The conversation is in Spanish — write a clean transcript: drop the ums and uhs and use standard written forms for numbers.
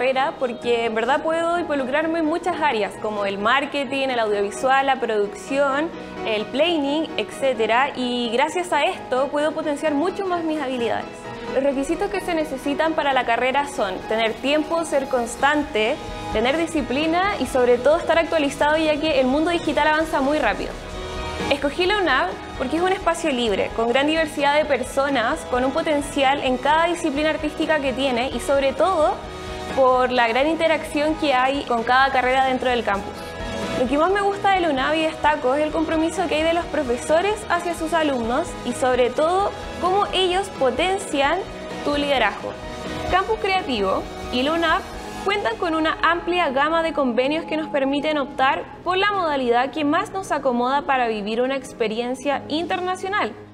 carrera porque en verdad puedo involucrarme en muchas áreas como el marketing, el audiovisual, la producción, el planning, etc. Y gracias a esto puedo potenciar mucho más mis habilidades. Los requisitos que se necesitan para la carrera son tener tiempo, ser constante, tener disciplina y sobre todo estar actualizado, ya que el mundo digital avanza muy rápido. Escogí la UNAV porque es un espacio libre, con gran diversidad de personas, con un potencial en cada disciplina artística que tiene y sobre todo por la gran interacción que hay con cada carrera dentro del campus. Lo que más me gusta de la UNAV y destaco es el compromiso que hay de los profesores hacia sus alumnos y sobre todo cómo ellos potencian tu liderazgo. Campus Creativo y la UNAV cuentan con una amplia gama de convenios que nos permiten optar por la modalidad que más nos acomoda para vivir una experiencia internacional.